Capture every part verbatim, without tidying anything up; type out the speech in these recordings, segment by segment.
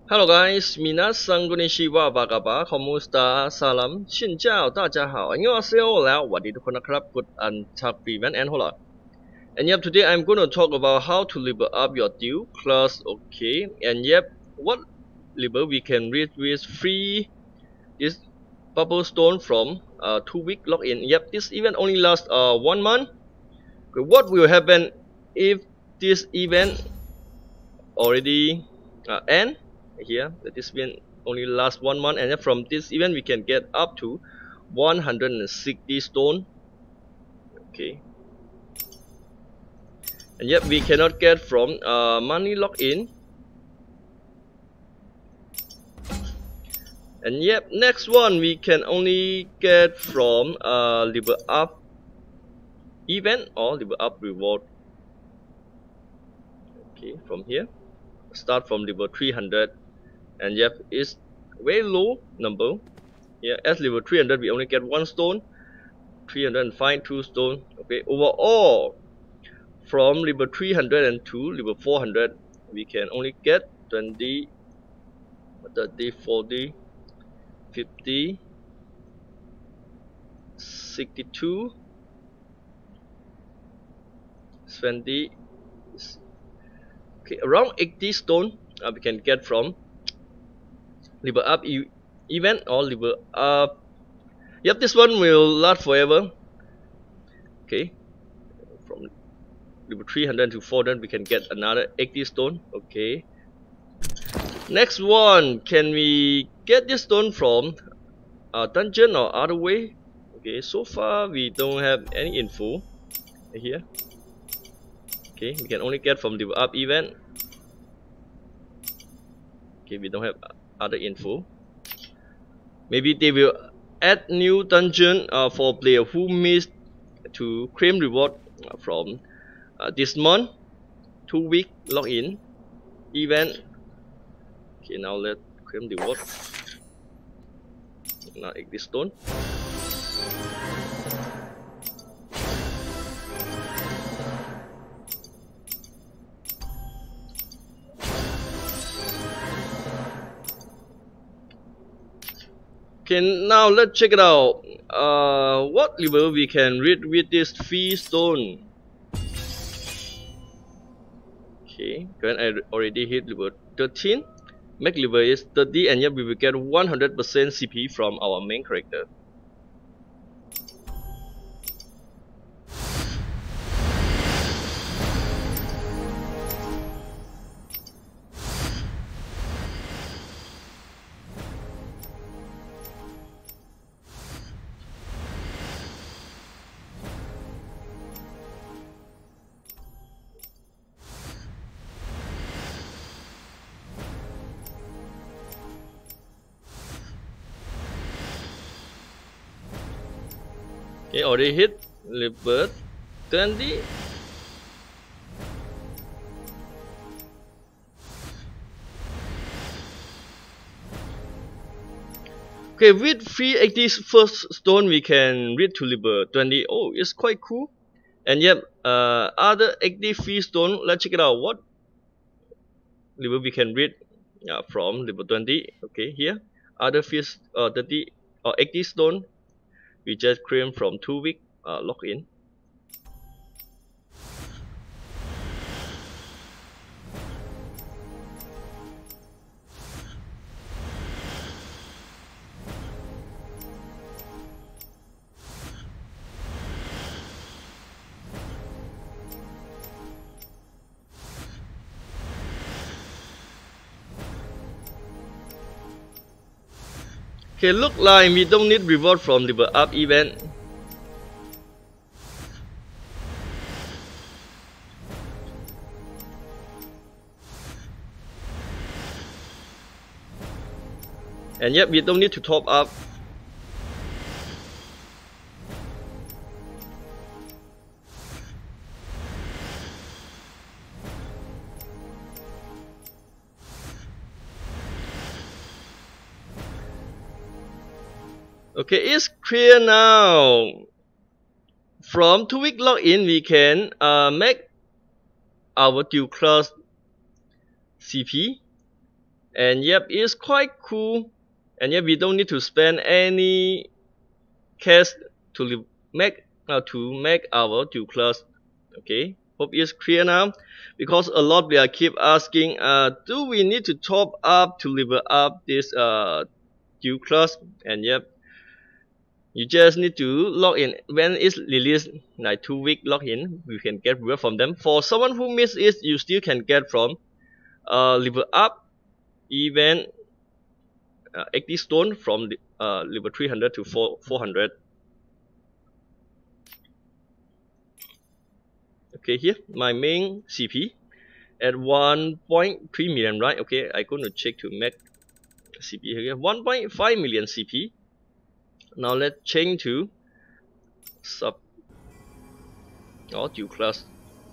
Hello guys, minasan konnichiwa, apa kabar? Komusta? Salam, xin chào, 大家好. 안녕하세요. แล้วสวัสดีทุกคนนะครับ Good and tough event and hold on. And yep, today I'm going to talk about how to level up your dual class. Okay, and yep, what level we can read with free this bubble stone from uh, two week login. Yep, this event only lasts uh one month. Okay, what will happen if this event already uh, end? Here that this event only lasts one month, and then from this event we can get up to one hundred sixty stone. Okay, and yet we cannot get from uh, money login. And yep, next one we can only get from uh, level up event or level up reward. Okay, from here start from level three hundred, and yep, it's very low number. Here at level three hundred we only get one stone, three hundred five two stone. Okay, overall from level three hundred to level four hundred we can only get twenty, thirty, forty, fifty, sixty-two, twenty, okay, around eighty stone uh, we can get from level up e event or level up. Yep, this one will last forever. Okay, from level three hundred to four hundred we can get another eighty stone. Okay, next one, can we get this stone from a dungeon or other way? Okay, so far we don't have any info here. Okay, we can only get from the up event. Okay, we don't have other info. Maybe they will add new dungeon uh, for player who missed to claim reward from uh, this month two week login event. Okay, now let's claim the reward. Now take this stone. Okay, now let's check it out. Uh, what level we can read with this free stone? Okay, when I already hit level thirteen, max level is thirty, and yet we will get one hundred percent C P from our main character. Okay, already hit level twenty. Okay, with three eighty first stone we can reach to level twenty. Oh, it's quite cool. And yet, uh, other eighty free stone, let's check it out. What level we can read uh, from level twenty? Okay, here other fees uh, thirty or eighty stone we just claim from two week uh, login. Okay, look like we don't need reward from level up event. And yet we don't need to top up. Okay, it's clear now. From two week login we can uh, make our dual class C P And yep, it's quite cool. And yep, we don't need to spend any cash to make uh, to make our dual class. Okay, hope it's clear now, because a lot we are keep asking, uh, do we need to top up to level up this uh dual class? And yep, you just need to log in when it's released, like two week login. We can get reward from them. For someone who missed it, you still can get from uh level up event uh, eighty stone from uh level three hundred to four hundred. Okay, here my main C P at one point three million, right? Okay, I'm going to check to make C P here, one point five million C P. Now let's change to sub or dual class.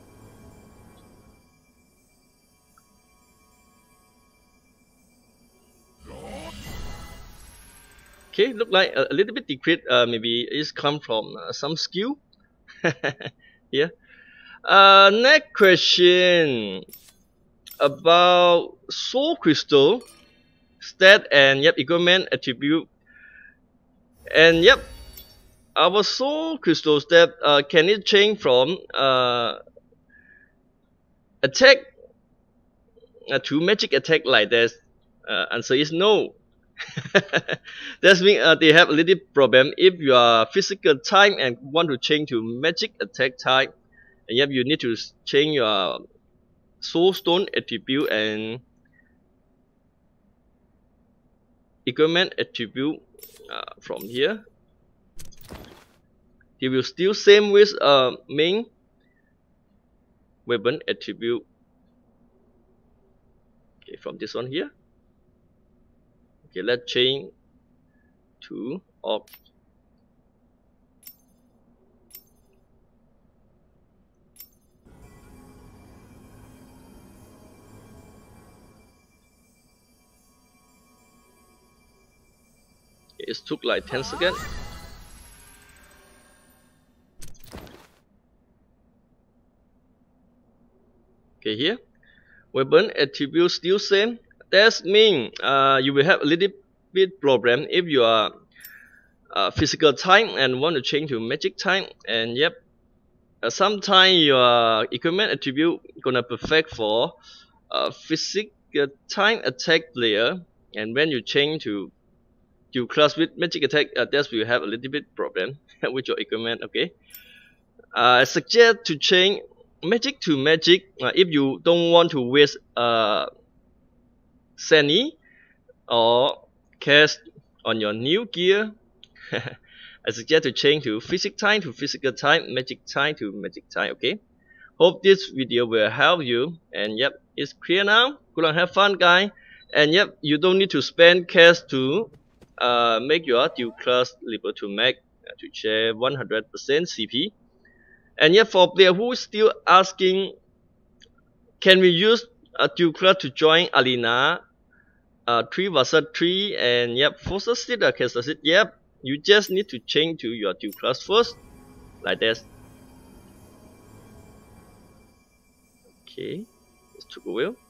Okay, look like a, a little bit decreased. Uh, maybe it's come from uh, some skill. Yeah. Uh, next question about soul crystal stat and yep equipment attribute. And yep, our soul crystal stat, uh, can it change from uh, attack uh, to magic attack like this? Uh, answer is no. That means uh, they have a little problem. If you are physical type and want to change to magic attack type, and yep, you need to change your soul stone attribute and equipment attribute uh, from here. They will still same with uh, main weapon attribute. Okay, from this one here. Okay, let's change to orc. It took like ten seconds. Okay, here weapon attribute still same. That means uh, you will have a little bit problem if you are uh, physical type and want to change to magic type. And yep, uh, sometimes your equipment attribute gonna perfect for uh, physical type attack player, and when you change to dual class with magic attack, uh, that will have a little bit problem with your equipment. Okay, uh, I suggest to change magic to magic uh, if you don't want to waste uh Seni or cast on your new gear. I suggest to change to physical type to physical type, magic type to magic type. Okay, hope this video will help you. And yep, it's clear now. Good luck, have fun, guys. And yep, you don't need to spend cash to uh, make your dual class level to make uh, to share one hundred percent C P. And yet, for player who is still asking, can we use a dual class to join arena uh, three versus three? And yep, forces still uh, can succeed. Yep, you just need to change to your dual class first, like this. Okay, let's took a while.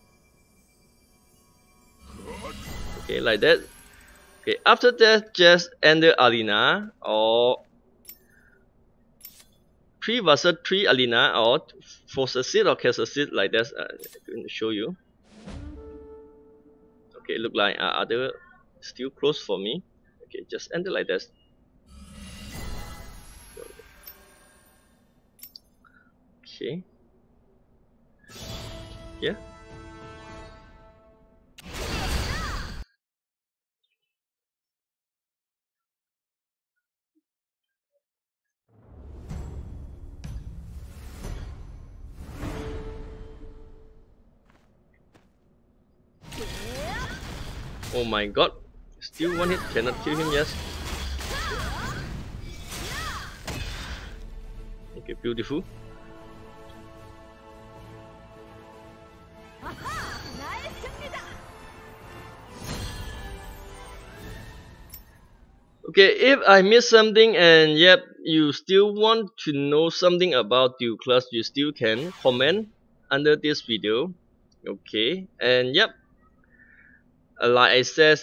Okay, like that. Okay, after that, just enter arena or three versus three arena or for succeed or can succeed like that. uh, I'm going to show you. Okay, look like uh, other still close for me. Okay, just enter like this. Okay, yeah. Oh my god, still one hit, cannot kill him. Yes. Okay, beautiful. Okay, if I miss something and yep, you still want to know something about dual class, you still can comment under this video. Okay, and yep, uh, like I said,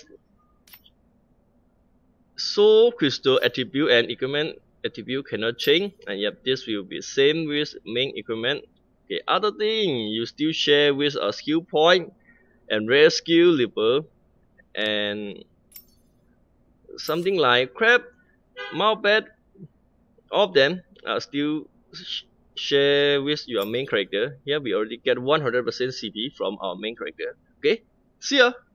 soul crystal attribute and equipment attribute cannot change, and yep, this will be same with main equipment. Okay, other thing, you still share with a skill point and rare skill level, and something like crab, mousepad, all of them are still sh share with your main character. Here we already get one hundred percent C P from our main character. Okay, see ya.